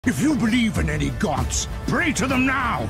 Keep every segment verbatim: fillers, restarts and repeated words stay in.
If you believe in any gods, pray to them now!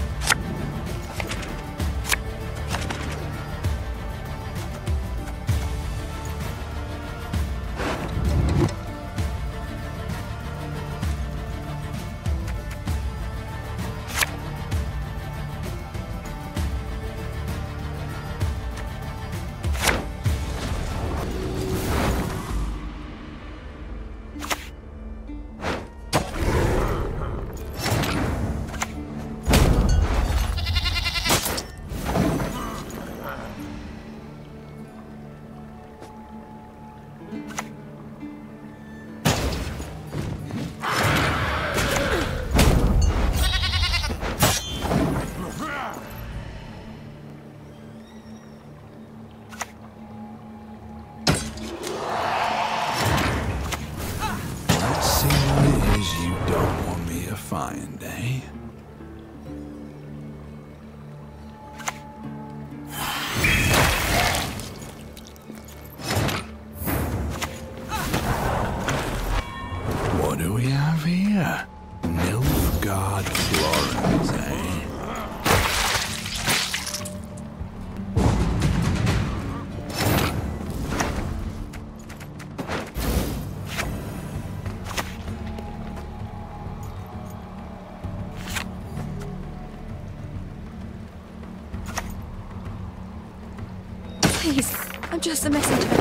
Find, eh? What do we have here? Nilfgaard Florence, eh? Please, I'm just a messenger.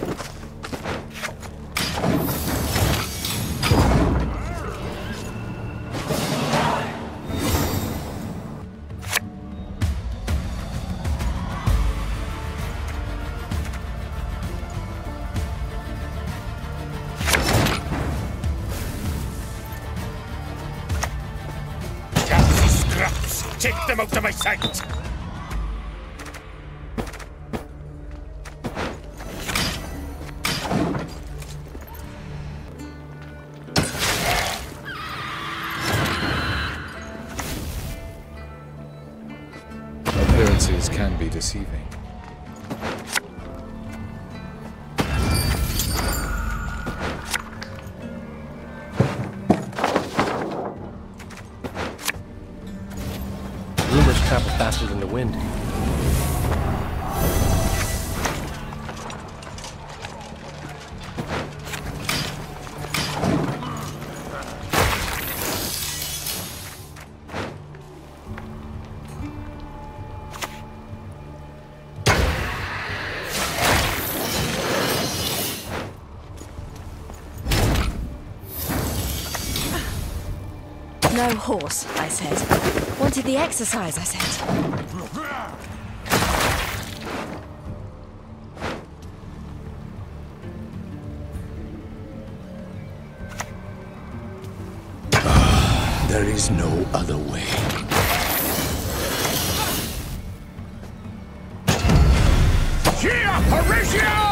Scraps! Take them out of my sight! Appearances can be deceiving. Rumors travel faster than the wind. No horse, I said. Wanted the exercise, I said. There is no other way. Here, Horatio!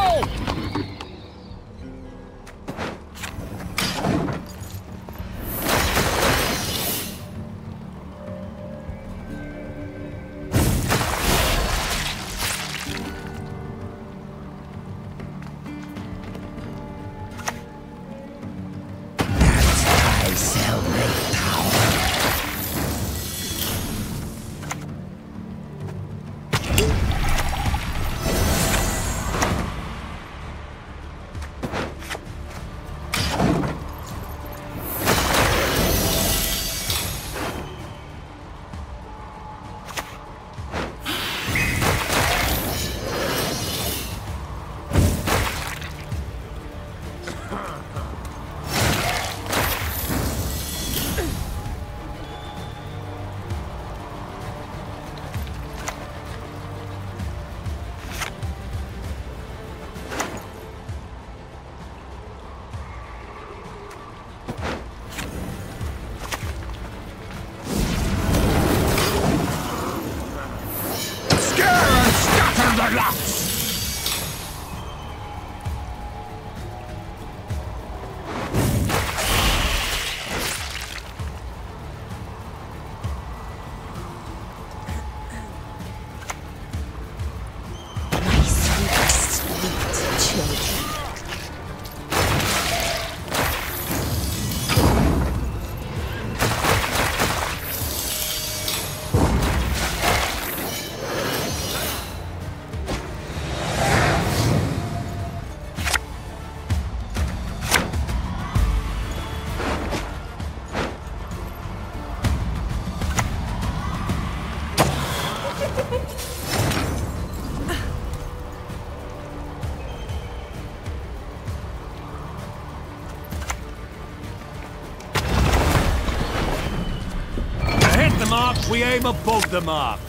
We aim above the mark.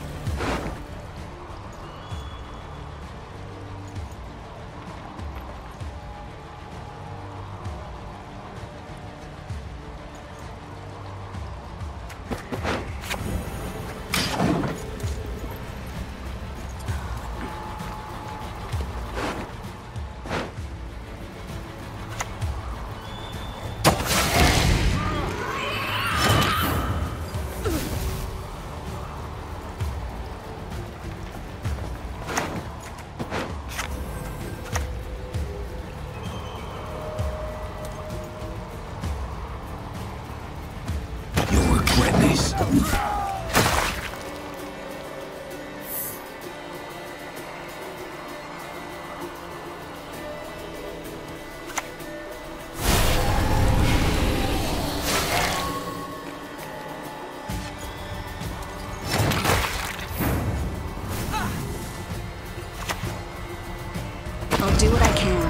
I'll do what I can.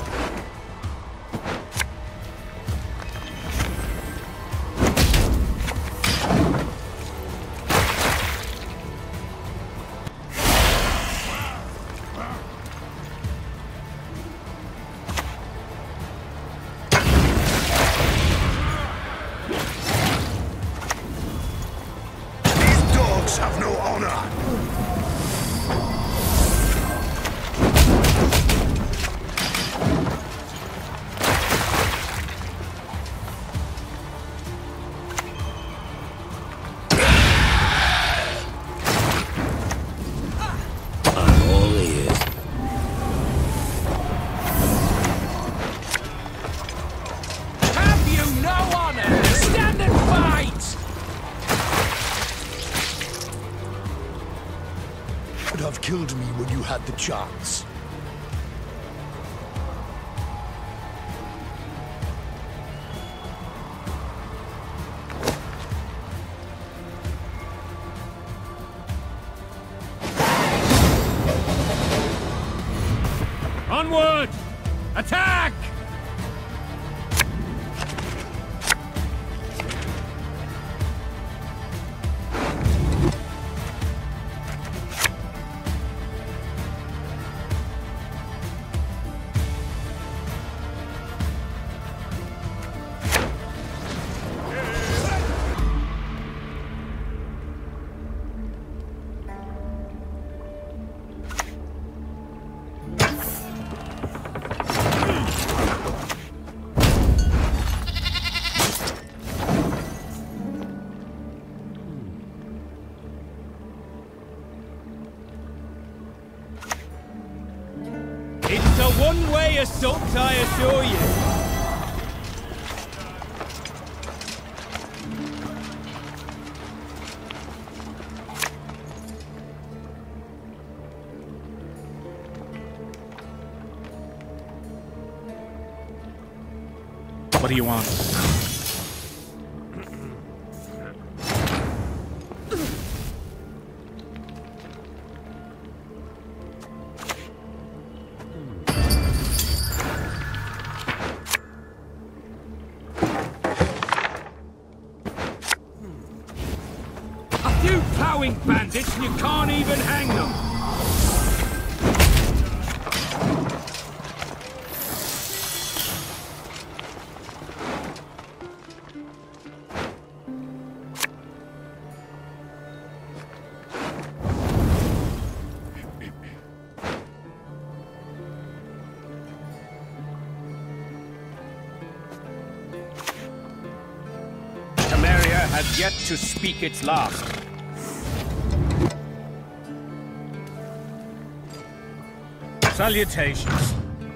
These dogs have no honor! Have killed me when you had the chance. Onward! Attack! It's a one-way assault, I assure you. What do you want? Plowing bandits and you can't even hang them! Temeria has yet to speak its last. Salutations.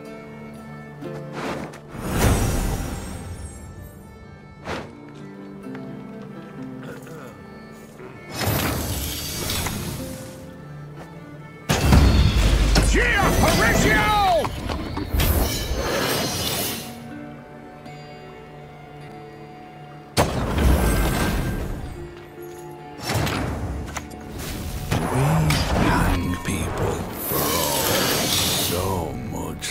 Gia Horatio! We hang people for all so much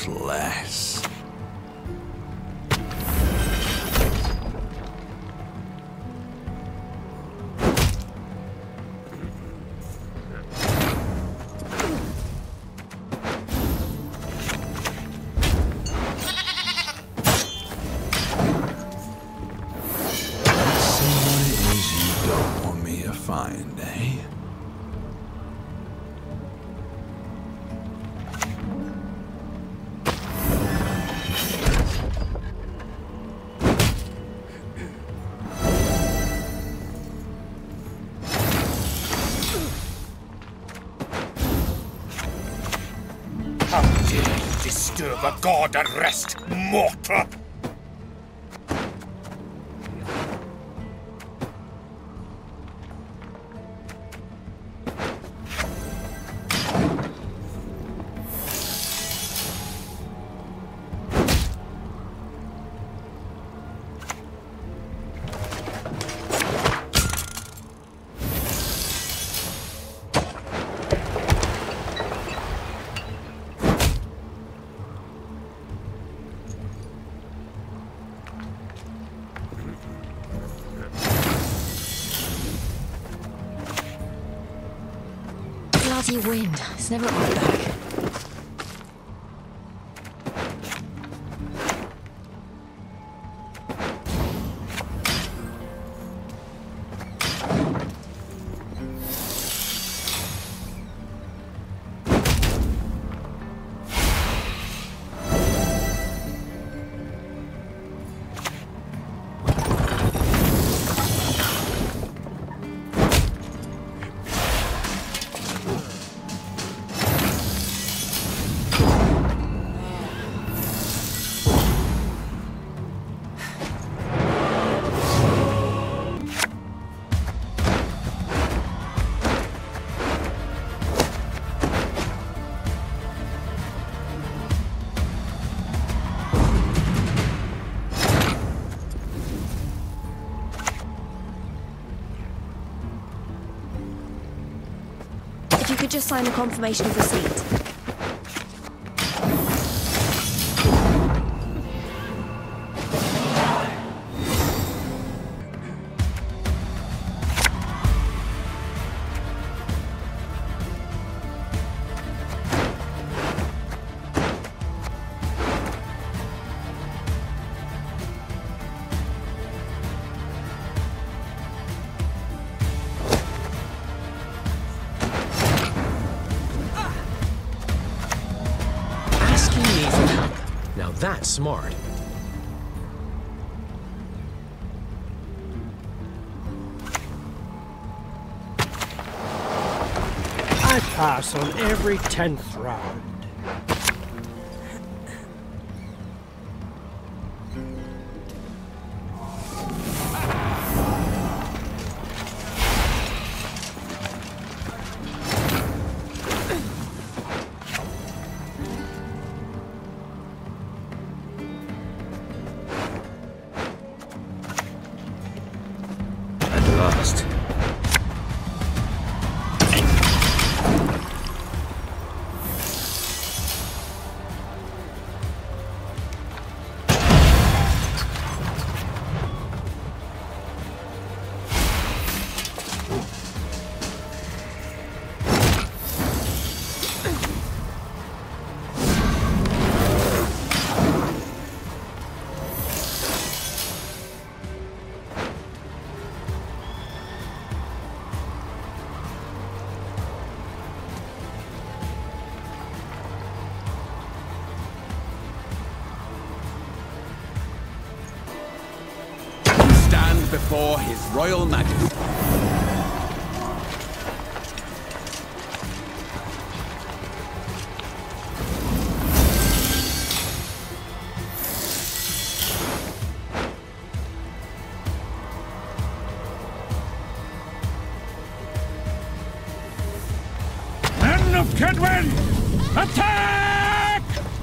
find, eh? How dare you disturb a god at rest, mortal! Bloody wind. It's never at my back. If you could just sign a confirmation of receipt. That's smart. I pass on every tenth round. Before His Royal Majesty. Men of Gwent, attack!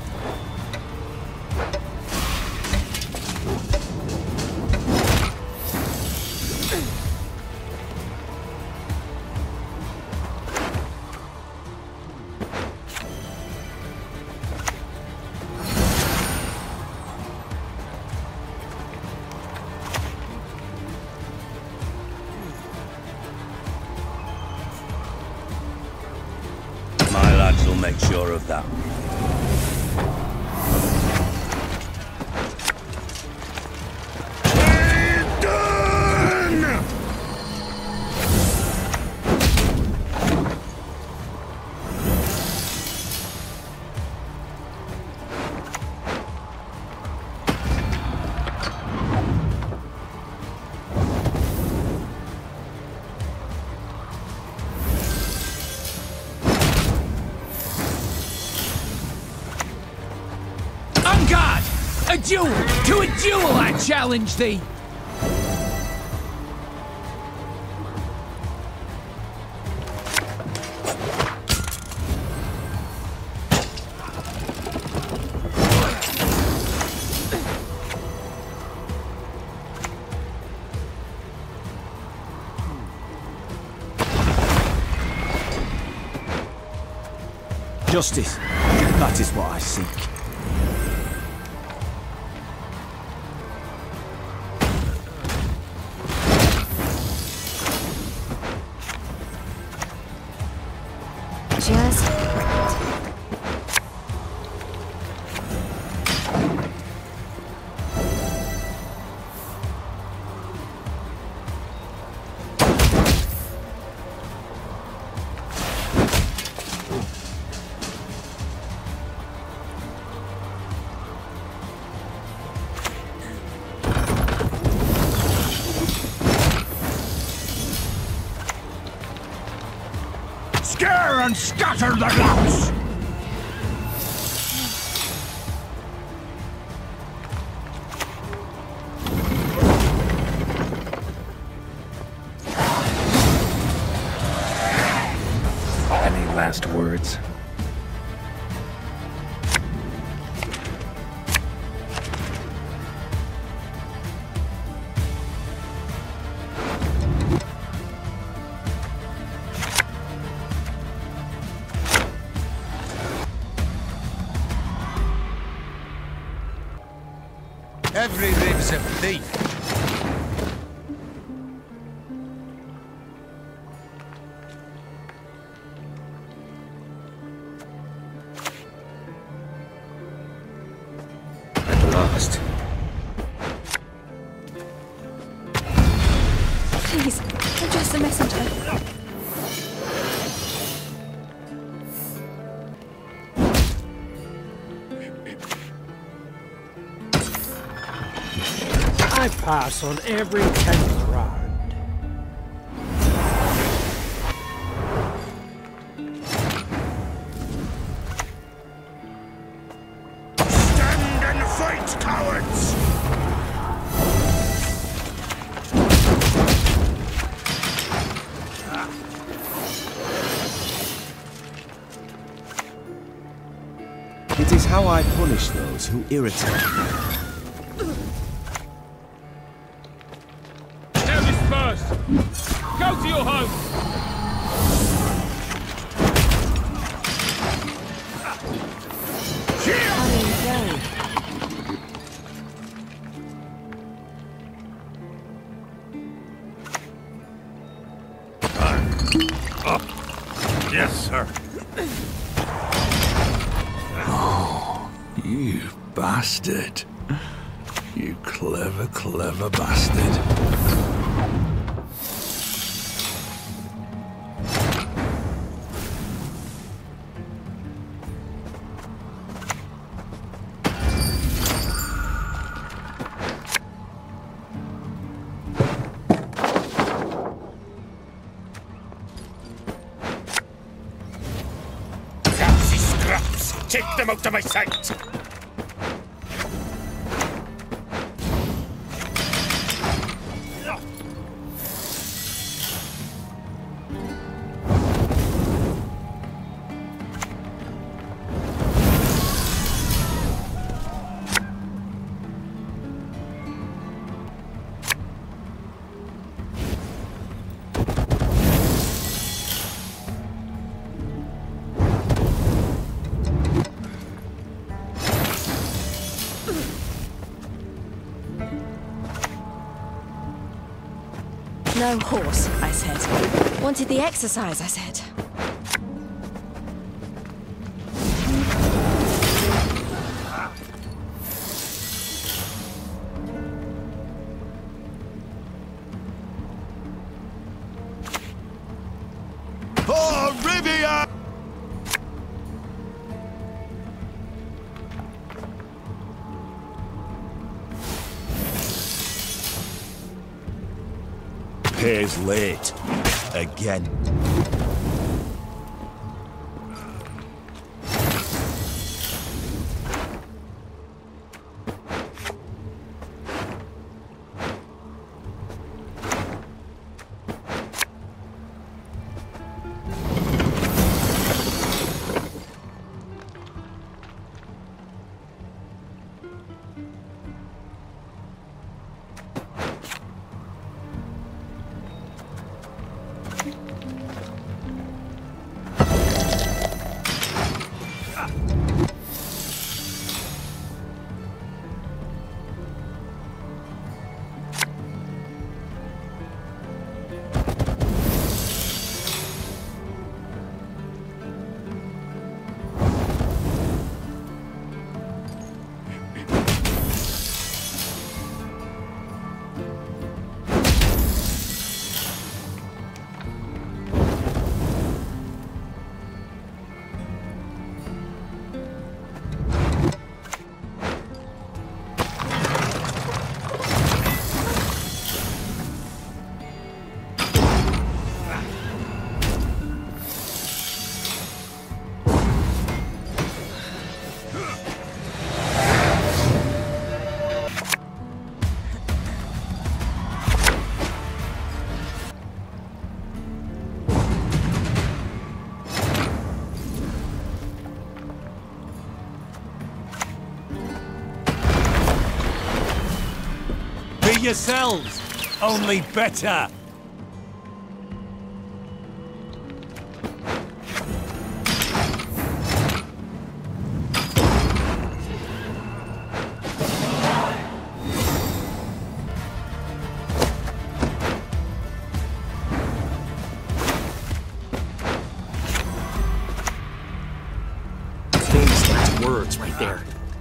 My lads will make sure of that. Well done! duel! To a duel, I challenge thee! Justice, that is what I seek. Just Scare and scatter the louse! Any last words? Every rib's a thief. At last. please, address the messenger. I pass on every tenth round. Stand and fight, cowards! It is how I punish those who irritate me. Now disperse! Go to your home! Yes, sir. Oh, you bastard. You clever, clever bastard. Fancy scraps! Take them out of my sight! No horse, I said. Wanted the exercise, I said. Oh, Rivia! Pays late. Again. yourselves, only better. Famous last words right there.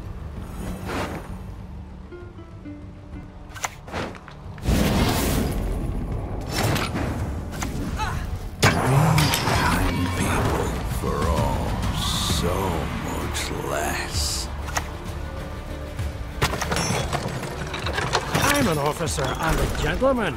Kind people for all so much less. I'm an officer and a gentleman.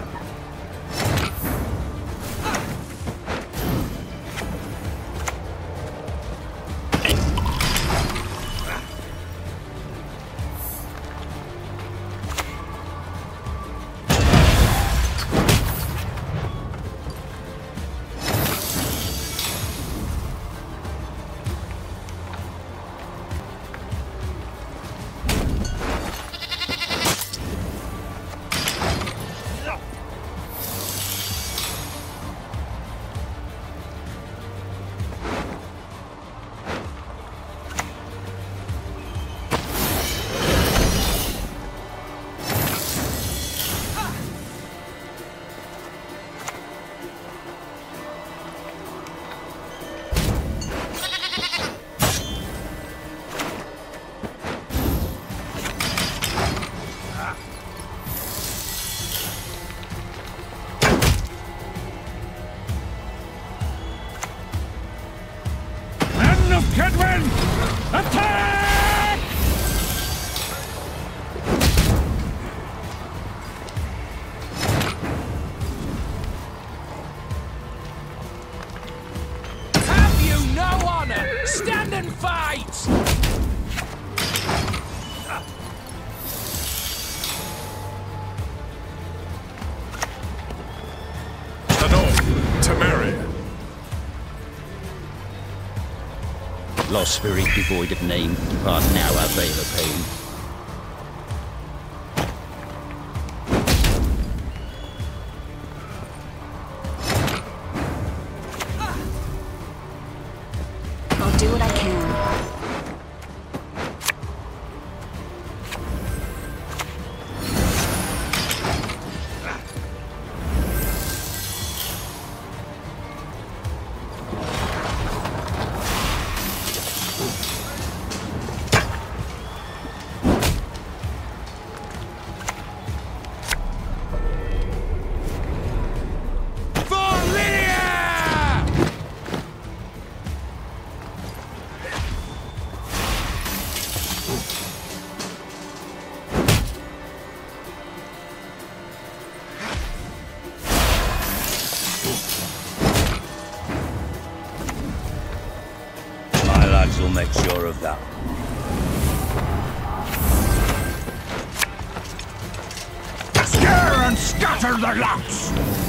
Attack! Have you no honor? Stand and fight! Lost spirit devoid of name, depart now our veil of pain. I'll do what I can. We'll make sure of that. Scare and scatter the lots!